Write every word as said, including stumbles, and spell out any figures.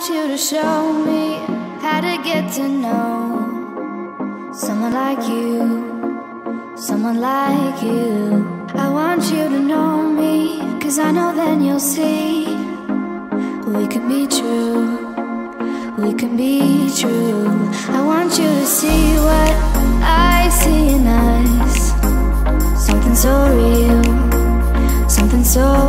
you to show me how to get to know someone like you, someone like you. I want you to know me, cause I know then you'll see we can be true, we can be true. I want you to see what I see in us, something so real, something so